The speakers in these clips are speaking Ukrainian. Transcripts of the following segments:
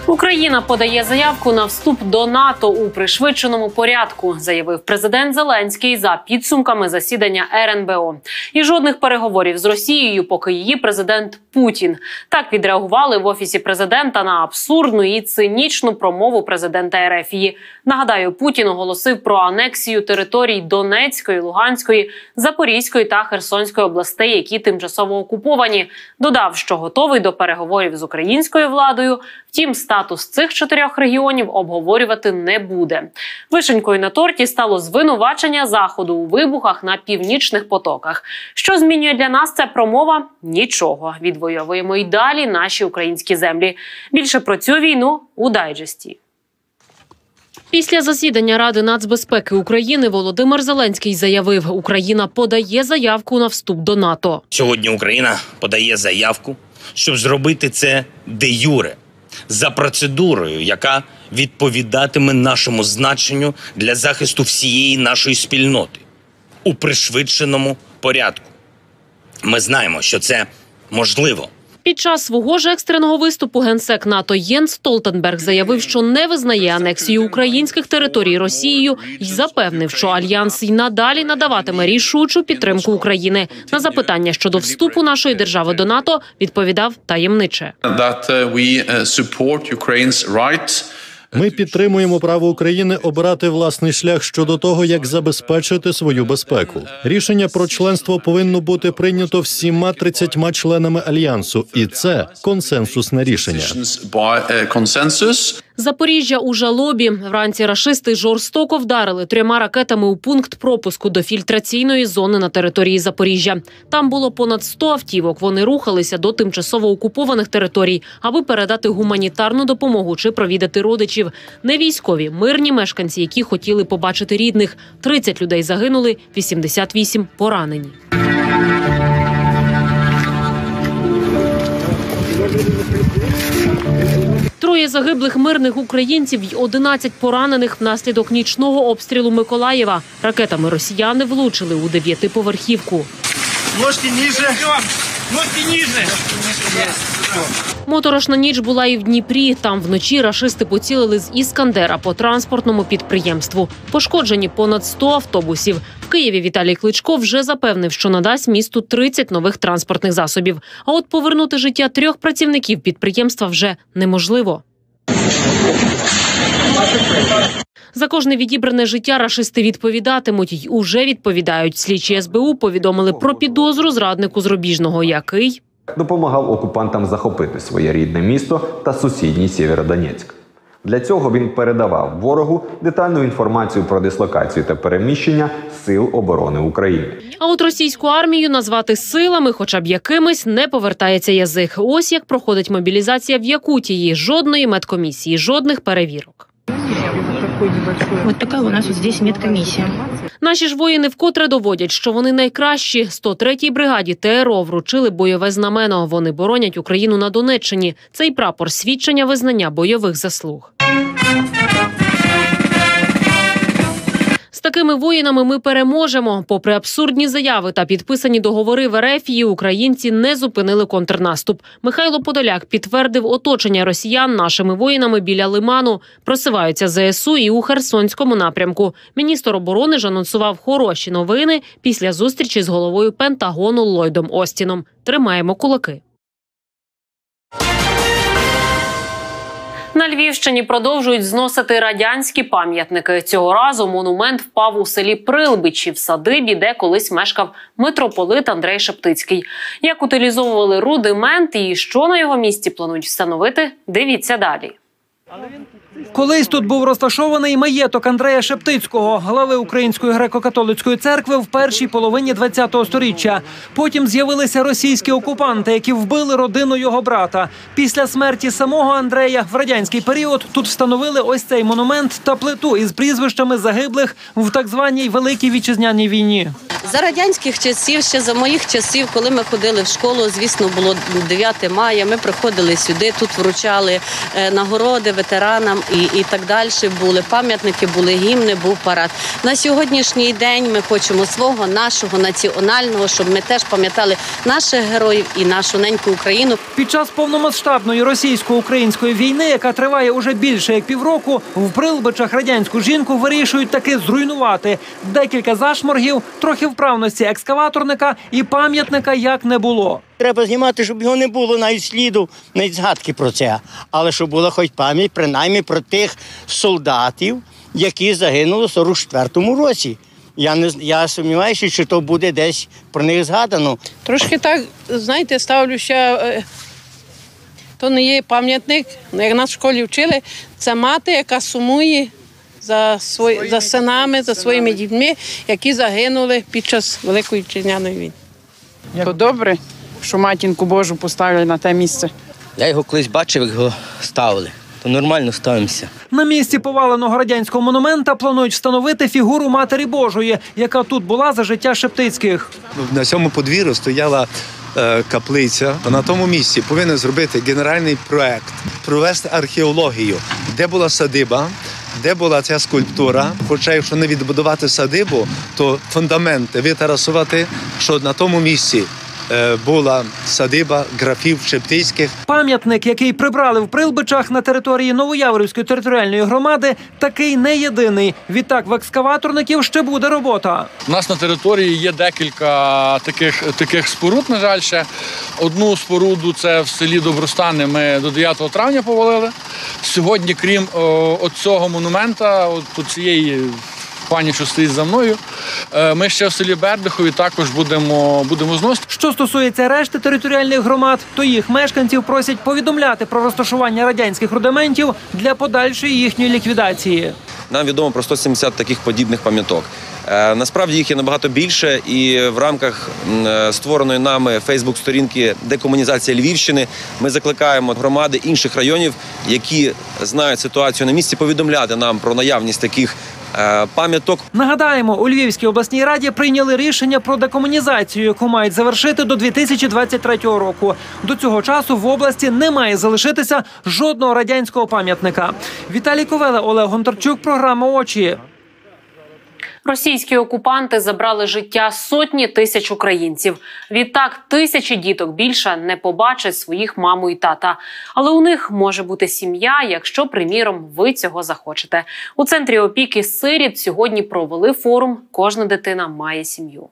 Україна подає заявку на вступ до НАТО у пришвидшеному порядку, заявив президент Зеленський за підсумками засідання РНБО. І жодних переговорів з Росією, поки її президент Путін. Так відреагували в Офісі президента на абсурдну і цинічну промову президента РФ. Нагадаю, Путін оголосив про анексію територій Донецької, Луганської, Запорізької та Херсонської областей, які тимчасово окуповані. Додав, що готовий до переговорів з українською владою, втім, статус цих 4 регіонів обговорювати не буде. Вишенькою на торті стало звинувачення Заходу у вибухах на північних потоках. Що змінює для нас ця промова? Нічого. Відвоюємо й далі наші українські землі. Більше про цю війну у дайджесті. Після засідання Ради нацбезпеки України Володимир Зеленський заявив, Україна подає заявку на вступ до НАТО. Сьогодні Україна подає заявку, щоб зробити це де-юре, за процедурою, яка відповідатиме нашому значенню для захисту всієї нашої спільноти у пришвидшеному порядку. Ми знаємо, що це можливо. Під час свого ж екстреного виступу генсек НАТО Єнс Столтенберг заявив, що не визнає анексію українських територій Росією і запевнив, що Альянс й надалі надаватиме рішучу підтримку України. На запитання щодо вступу нашої держави до НАТО відповідав таємниче. Ми підтримуємо право України обирати власний шлях щодо того, як забезпечити свою безпеку. Рішення про членство повинно бути прийнято всіма 30 членами Альянсу. І це консенсусне рішення. Запоріжжя у жалобі. Вранці рашисти жорстоко вдарили 3 ракетами у пункт пропуску до фільтраційної зони на території Запоріжжя. Там було понад 100 автівок. Вони рухалися до тимчасово окупованих територій, аби передати гуманітарну допомогу чи провідати родичів. Не військові, мирні мешканці, які хотіли побачити рідних. 30 людей загинули, 88 поранені. Троє загиблих мирних українців й 11 поранених внаслідок нічного обстрілу Миколаєва. Ракетами росіяни влучили у 9-поверхівку. Ножки ниже. Ножки ниже. Моторошна ніч була і в Дніпрі. Там вночі рашисти поцілили з «Іскандера» по транспортному підприємству. Пошкоджені понад 100 автобусів. В Києві Віталій Кличко вже запевнив, що надасть місту 30 нових транспортних засобів. А от повернути життя 3 працівників підприємства вже неможливо. За кожне відібране життя рашисти відповідатимуть й уже відповідають. Слідчі СБУ повідомили про підозру зраднику з Рубіжного, який допомагав окупантам захопити своє рідне місто та сусідній Сєвєродонецьк. Для цього він передавав ворогу детальну інформацію про дислокацію та переміщення Сил оборони України. А от російську армію назвати силами, хоча б якимись, не повертається язик. Ось як проходить мобілізація в Якутії. Жодної медкомісії, жодних перевірок. Вот такая у нас вот здесь медкомиссия. Наші ж воїни вкотре доводять, що вони найкращі. 103-й бригаді ТРО вручили бойове знамено. Вони боронять Україну на Донеччині. Цей прапор – свідчення визнання бойових заслуг. З такими воїнами ми переможемо. Попри абсурдні заяви та підписані договори в РФ, українці не зупинили контрнаступ. Михайло Подоляк підтвердив оточення росіян нашими воїнами біля Лиману. Просиваються ЗСУ і у Херсонському напрямку. Міністр оборони ж анонсував хороші новини після зустрічі з головою Пентагону Ллойдом Остіном. Тримаємо кулаки. На Львівщині продовжують зносити радянські пам'ятники. Цього разу монумент впав у селі Прилбичі в садибі, де колись мешкав митрополит Андрей Шептицький. Як утилізовували рудимент і що на його місці планують встановити, дивіться далі. Колись тут був розташований маєток Андрея Шептицького, глави Української греко-католицької церкви в першій половині ХХ століття. Потім з'явилися російські окупанти, які вбили родину його брата. Після смерті самого Андрея в радянський період тут встановили ось цей монумент та плиту із прізвищами загиблих в так званій Великій Вітчизняній війні. За радянських часів, ще за моїх часів, коли ми ходили в школу, звісно, було 9 мая, ми приходили сюди, тут вручали нагороди ветеранам. і так далі були. Пам'ятники були, гімни, був парад. На сьогоднішній день ми хочемо свого, нашого, національного, щоб ми теж пам'ятали наших героїв і нашу неньку Україну. Під час повномасштабної російсько-української війни, яка триває уже більше як півроку, в Прилбичах радянську жінку вирішують таки зруйнувати. Декілька зашморгів, трохи вправності екскаваторника і пам'ятника як не було. Треба знімати, щоб його не було навіть сліду, навіть згадки про це. Але щоб була хоч пам'ять, принаймні, про тих солдатів, які загинули в 44-му році. Я сумніваюся, що то буде десь про них згадано. Трошки так, знаєте, ставлюся, то не є пам'ятник, як нас в школі вчили, це мати, яка сумує за синами, за своїми дітьми, які загинули під час Великої Вітчизняної війни. То добре, що матінку Божу поставили на те місце. Я його колись бачив, як його ставили. То нормально ставимося. На місці поваленого радянського монумента планують встановити фігуру Матері Божої, яка тут була за життя Шептицьких. На цьому подвір'ю стояла каплиця. На тому місці повинен зробити генеральний проект, провести археологію, де була садиба, де була ця скульптура. Хоча якщо не відбудувати садибу, то фундаменти витарасувати, що на тому місці була садиба графів Шептицьких. Пам'ятник, який прибрали в Прилбичах на території Новояворівської територіальної громади, такий не єдиний. Відтак в екскаваторників ще буде робота. У нас на території є декілька таких споруд, на жаль, ще. Одну споруду, це в селі Добростани, ми до 9 травня повалили. Сьогодні, крім цього монумента, цієї пані, що стоїть за мною, ми ще в селі Бердихові також будемо зносити. Що стосується решти територіальних громад, то їх мешканців просять повідомляти про розташування радянських рудиментів для подальшої їхньої ліквідації. Нам відомо про 170 таких подібних пам'яток. Насправді їх є набагато більше, і в рамках створеної нами фейсбук-сторінки «Декомунізація Львівщини» ми закликаємо громади інших районів, які знають ситуацію на місці, повідомляти нам про наявність таких пам'яток. Нагадаємо, у Львівській обласній раді прийняли рішення про декомунізацію, яку мають завершити до 2023 року. До цього часу в області не має залишитися жодного радянського пам'ятника. Віталій Ковеле, Олег Гонтарчук, програма «Очі». Російські окупанти забрали життя сотні тисяч українців. Відтак, тисячі діток більше не побачать своїх маму і тата. Але у них може бути сім'я, якщо, приміром, ви цього захочете. У Центрі опіки сиріт сьогодні провели форум «Кожна дитина має сім'ю».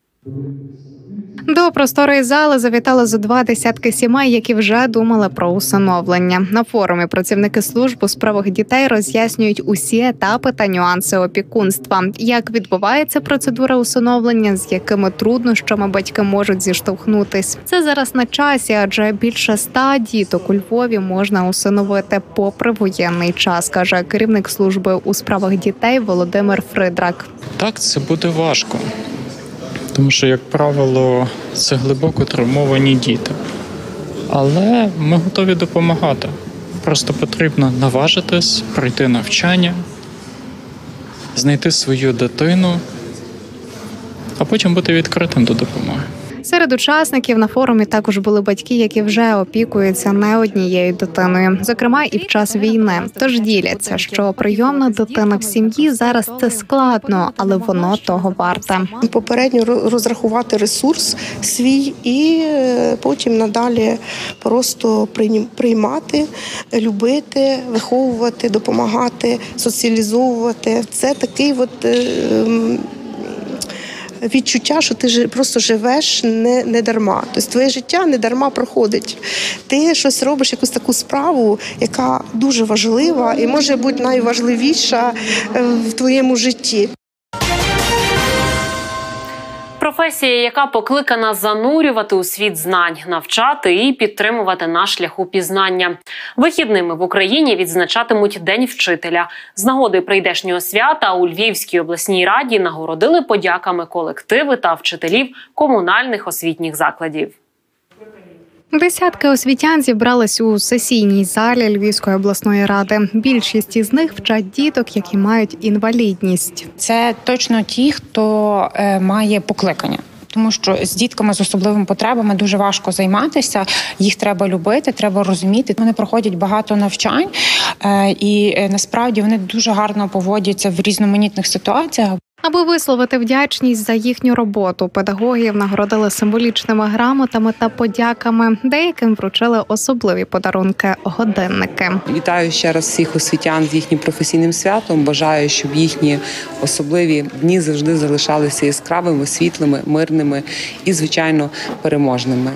До просторої зали завітали зо 20 сімей, які вже думали про усиновлення. На форумі працівники служб у справах дітей роз'яснюють усі етапи та нюанси опікунства. Як відбувається процедура усиновлення, з якими труднощами батьки можуть зіштовхнутись. Це зараз на часі, адже більше 100 діток у Львові можна усиновити попри воєнний час, каже керівник служби у справах дітей Володимир Фридрак. Так, це буде важко. Тому що, як правило, це глибоко травмовані діти. Але ми готові допомагати. Просто потрібно наважитись, пройти навчання, знайти свою дитину, а потім бути відкритим до допомоги. Серед учасників на форумі також були батьки, які вже опікуються не однією дитиною, зокрема і в час війни. Тож діляться, що прийомна дитина в сім'ї зараз це складно, але воно того варте. Попередньо розрахувати ресурс свій і потім надалі просто приймати, любити, виховувати, допомагати, соціалізовувати. Це такий відчуття, що ти просто живеш не дарма. Тобто твоє життя не дарма проходить. Ти щось робиш, якусь таку справу, яка дуже важлива і може бути найважливіша в твоєму житті. Професія, яка покликана занурювати у світ знань, навчати і підтримувати на шляху пізнання. Вихідними в Україні відзначатимуть День вчителя. З нагоди прийдешнього свята у Львівській обласній раді нагородили подяками колективи та вчителів комунальних освітніх закладів. Десятки освітян зібрались у сесійній залі Львівської обласної ради. Більшість із них вчать діток, які мають інвалідність. Це точно ті, хто має покликання. Тому що з дітками з особливими потребами дуже важко займатися, їх треба любити, треба розуміти. Вони проходять багато навчань і насправді вони дуже гарно поводяться в різноманітних ситуаціях. Аби висловити вдячність за їхню роботу, педагогів нагородили символічними грамотами та подяками. Деяким вручили особливі подарунки – годинники. Вітаю ще раз всіх освітян з їхнім професійним святом. Бажаю, щоб їхні особливі дні завжди залишалися яскравими, світлими, мирними і, звичайно, переможними.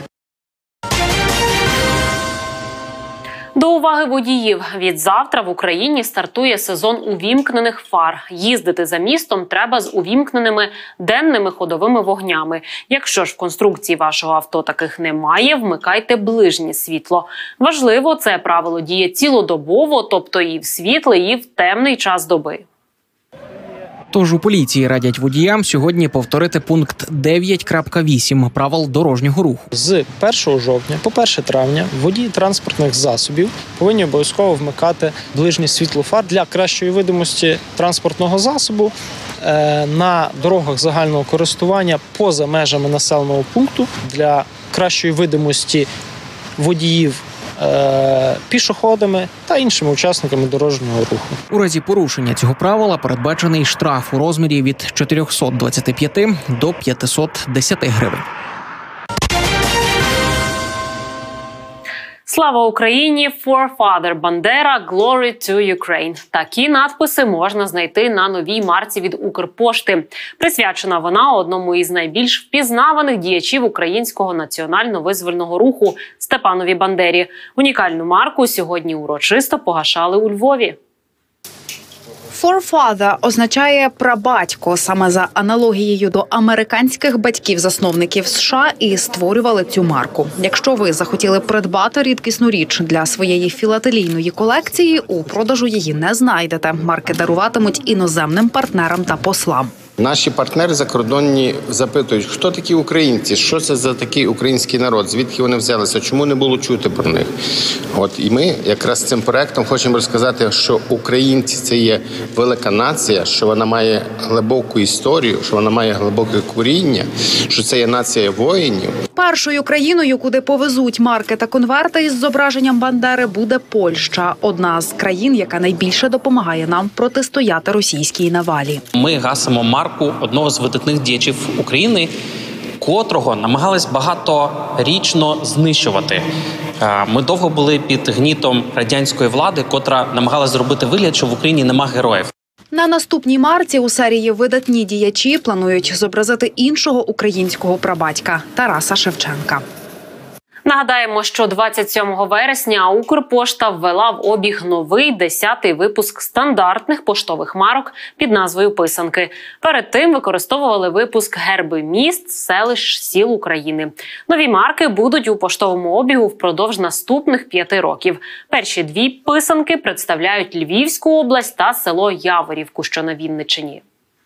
До уваги водіїв. Від завтра в Україні стартує сезон увімкнених фар. Їздити за містом треба з увімкненими денними ходовими вогнями. Якщо ж в конструкції вашого авто таких немає, вмикайте ближнє світло. Важливо, це правило діє цілодобово, тобто і в світлий, і в темний час доби. Тож у поліції радять водіям сьогодні повторити пункт 9.8 правил дорожнього руху. З 1 жовтня по 1 травня водії транспортних засобів повинні обов'язково вмикати ближнє світло фар для кращої видимості транспортного засобу на дорогах загального користування поза межами населеного пункту, для кращої видимості водіїв пішоходами та іншими учасниками дорожнього руху. У разі порушення цього правила передбачений штраф у розмірі від 425 до 510 гривень. Слава Україні! Forefather Бандера! Glory to Ukraine! Такі надписи можна знайти на новій марці від Укрпошти. Присвячена вона одному із найбільш впізнаваних діячів українського національно-визвольного руху Степанові Бандері. Унікальну марку сьогодні урочисто погашали у Львові. Forefather означає прабатько, саме за аналогією до американських батьків-засновників США і створювали цю марку. Якщо ви захотіли придбати рідкісну річ для своєї філателійної колекції, у продажу її не знайдете. Марки даруватимуть іноземним партнерам та послам. Наші партнери закордонні запитують, хто такі українці, що це за такий український народ, звідки вони взялися, чому не було чути про них. І ми якраз цим проектом хочемо розказати, що українці – це є велика нація, що вона має глибоку історію, що вона має глибоке коріння, що це є нація воїнів. Першою країною, куди повезуть марки та конверти із зображенням Бандери, буде Польща. Одна з країн, яка найбільше допомагає нам протистояти російській навалі. Ми гасимо марку одного з видатних діячів України, котрого намагались багаторічно знищувати. Ми довго були під гнітом радянської влади, котра намагалась зробити вигляд, що в Україні нема героїв. На наступній марці у серії «Видатні діячі» планують зобразити іншого українського прабатька – Тараса Шевченка. Нагадаємо, що 27 вересня Укрпошта ввела в обіг новий 10-й випуск стандартних поштових марок під назвою «Писанки». Перед тим використовували випуск «Герби міст, селищ, сіл України». Нові марки будуть у поштовому обігу впродовж наступних 5 років. Перші 2 писанки представляють Львівську область та село Яворівку, що на Вінниччині.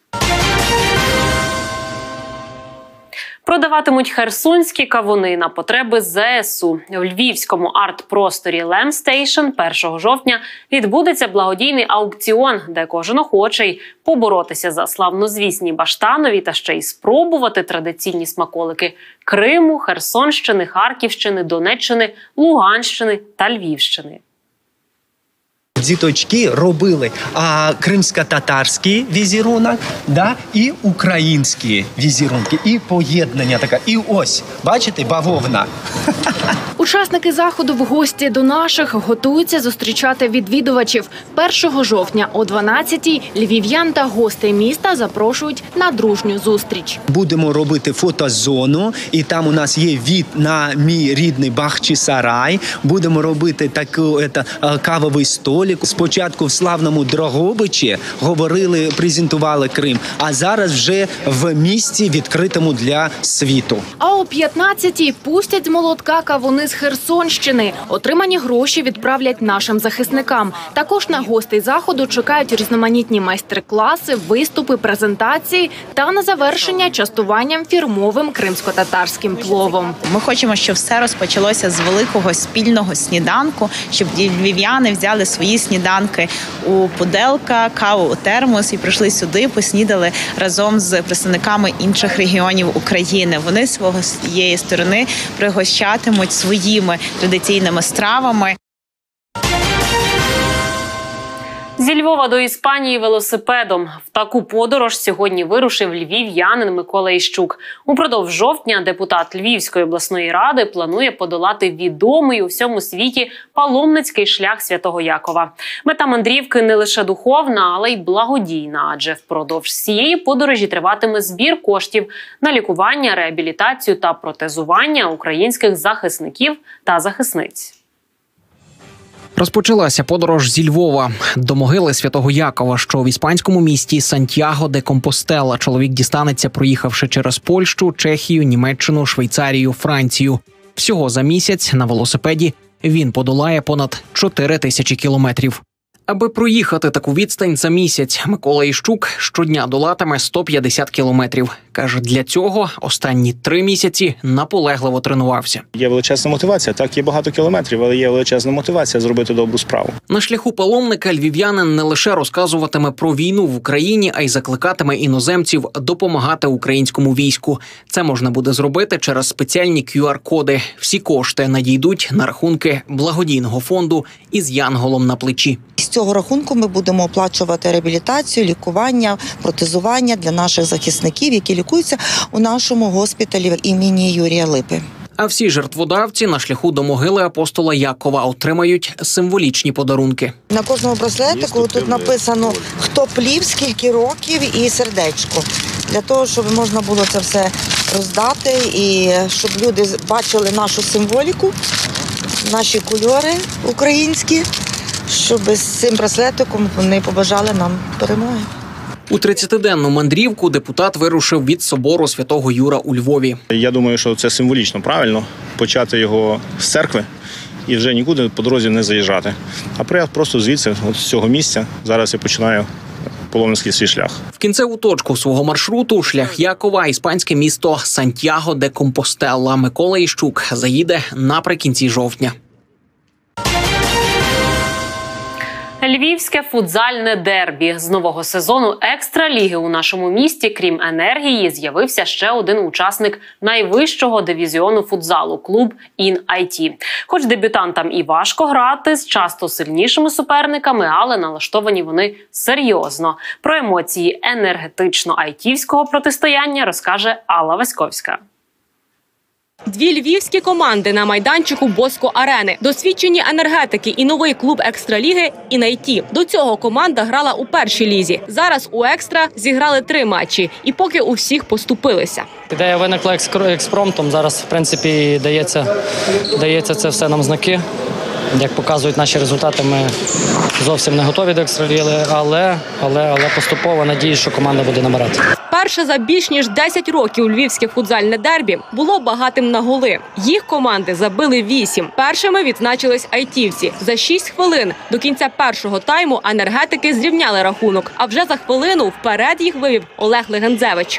Продаватимуть херсонські кавуни на потреби ЗСУ. У львівському арт-просторі Лемстейшн 1 жовтня відбудеться благодійний аукціон, де кожен охочий поборотися за славнозвісні баштанові та ще й спробувати традиційні смаколики Криму, Херсонщини, Харківщини, Донеччини, Луганщини та Львівщини. Діточки робили кримсько-татарський візерунок, і українські візерунки, і поєднання таке. І ось, бачите, бавовна. Учасники заходу в гості до наших готуються зустрічати відвідувачів. 1 жовтня о 12-й львів'ян та гостей міста запрошують на дружню зустріч. Будемо робити фотозону, і там у нас є від на мій рідний Бахчисарай. Будемо робити такий кавовий столик. Спочатку в славному Дрогобичі говорили, презентували Крим, а зараз вже в місті відкритому для світу. А о 15-й пустять з молотка кавуни з Херсонщини. Отримані гроші відправлять нашим захисникам. Також на гостей заходу чекають різноманітні майстер-класи, виступи, презентації та на завершення частуванням фірмовим кримсько-татарським пловом. Ми хочемо, щоб все розпочалося з великого спільного сніданку, щоб львів'яни взяли свої 2 сніданки у Пуделка, каву у термос і прийшли сюди, поснідали разом з представниками інших регіонів України. Вони з своєї сторони пригощатимуть своїми традиційними стравами. Зі Львова до Іспанії велосипедом. В таку подорож сьогодні вирушив львів'янин Микола Іщук. Упродовж жовтня депутат Львівської обласної ради планує подолати відомий у всьому світі паломницький шлях Святого Якова. Мета мандрівки не лише духовна, але й благодійна, адже впродовж цієї подорожі триватиме збір коштів на лікування, реабілітацію та протезування українських захисників та захисниць. Розпочалася подорож зі Львова до могили Святого Якова, що в іспанському місті Сантьяго де Компостела. Чоловік дістанеться, проїхавши через Польщу, Чехію, Німеччину, Швейцарію, Францію. Всього за місяць на велосипеді він подолає понад 4000 кілометрів. Аби проїхати таку відстань за місяць, Микола Іщук щодня долатиме 150 кілометрів. Каже, для цього останні 3 місяці наполегливо тренувався. Є величезна мотивація. Так, є багато кілометрів, але є величезна мотивація зробити добру справу. На шляху паломника львів'янин не лише розказуватиме про війну в Україні, а й закликатиме іноземців допомагати українському війську. Це можна буде зробити через спеціальні QR-коди. Всі кошти надійдуть на рахунки благодійного фонду із янголом на плечі. З цього рахунку ми будемо оплачувати реабілітацію, лікування, протезування для наших захисників, які лікуються у нашому госпіталі імені Юрія Липи. А всі жертводавці на шляху до могили апостола Якова отримають символічні подарунки. На кожному браслетику тут написано, хто плів, скільки років і сердечко. Для того, щоб можна було це все роздати і щоб люди бачили нашу символіку, наші кольори українські, щоб з цим браслетиком вони побажали нам перемоги. У 30-денну мандрівку депутат вирушив від собору Святого Юра у Львові. Я думаю, що це символічно правильно почати його з церкви і вже нікуди по дорозі не заїжджати. А просто звідси, от з цього місця, зараз я починаю паломницький свій шлях. В кінцеву точку свого маршруту шлях Якова іспанське місто Сантьяго де Компостела. Микола Іщук заїде наприкінці жовтня. Львівське футзальне дербі. З нового сезону екстраліги у нашому місті, крім енергії, з'явився ще один учасник найвищого дивізіону футзалу – клуб «Ін-IT». Хоч дебютантам і важко грати з часто сильнішими суперниками, але налаштовані вони серйозно. Про емоції енергетично-айтівського протистояння розкаже Алла Васьковська. Дві львівські команди на майданчику Боско-арени. Досвідчені енергетики і новий клуб екстраліги «Ін-IT». До цього команда грала у першій лізі. Зараз у екстра зіграли 3 матчі. І поки у всіх поступилися. Ідея виникла експромтом. Зараз, в принципі, дається це все нам знаки. Як показують наші результати, ми зовсім не готові до екстраліги, але поступово надіюсь, що команда буде набирати. Перше за більш ніж 10 років львівське футзальне дербі було багатим на голи. Їх команди забили 8. Першими відзначились айтівці. За 6 хвилин до кінця першого тайму енергетики зрівняли рахунок. А вже за хвилину вперед їх вивів Олег Легензевич.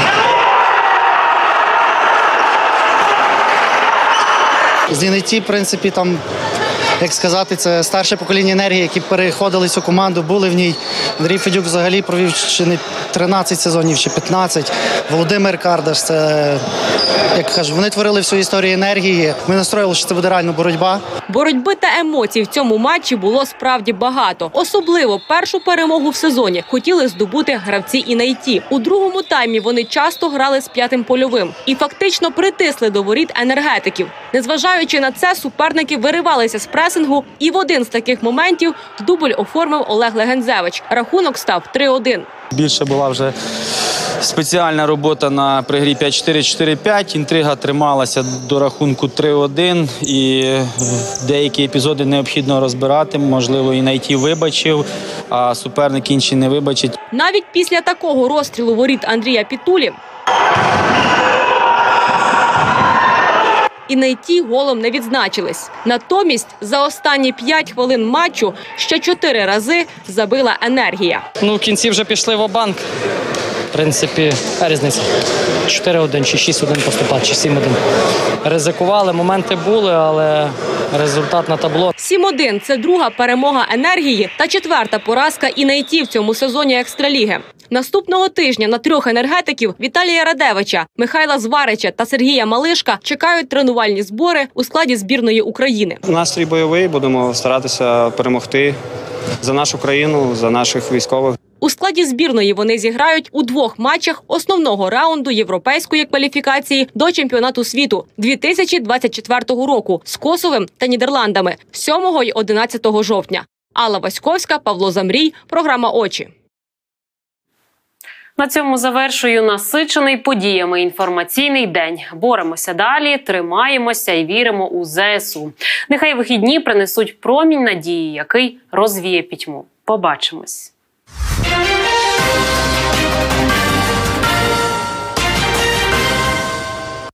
З «Ін-IT», в принципі, там, як сказати, це старше покоління енергії, які переходили цю команду, були в ній. Андрій Федюк взагалі провів чи не 13 сезонів, чи 15. Володимир Кардаш, це, як кажуть, вони творили всю історію енергії. Ми настроїли, що це буде реально боротьба. Боротьби та емоцій в цьому матчі було справді багато. Особливо першу перемогу в сезоні хотіли здобути гравці «Ін-IT». У другому таймі вони часто грали з 5-м польовим і фактично притисли до воріт енергетиків. Незважаючи на це, суперники виривалися з пресингу, і в один з таких моментів дубль оформив Олег Легензевич. Рахунок став 3-1. Більше була вже спеціальна робота на пригрі 5-4-4-5. Інтрига трималася до рахунку 3-1. І деякі епізоди необхідно розбирати. Можливо, «Ін-IT» вибачив, а суперник інші не вибачить. Навіть після такого розстрілу воріт Андрія Пітулі «Ін-IT» голом не відзначились. Натомість за останні 5 хвилин матчу ще 4 рази забила енергія. В кінці вже пішли ва-банк. В принципі, різниця. 4-1 чи 6-1 поступати, чи 7-1. Ризикували, моменти були, але результат на табло. 7-1 – це друга перемога «Енергії» та четверта поразка «Інайті» в цьому сезоні Екстраліги. Наступного тижня на трьох енергетиків Віталія Радевича, Михайла Зварича та Сергія Малишка чекають тренувальні збори у складі збірної України. Настрій бойовий, будемо старатися перемогти за нашу країну, за наших військових. У складі збірної вони зіграють у двох матчах основного раунду європейської кваліфікації до чемпіонату світу 2024 року з Косовом та Нідерландами 7 і 11 жовтня. Алла Васьковська, Павло Замрій, програма «Очі». На цьому завершую насичений подіями інформаційний день. Боремося далі, тримаємося і віримо у ЗСУ. Нехай вихідні принесуть промінь надії, який розвіє пітьму. Побачимось.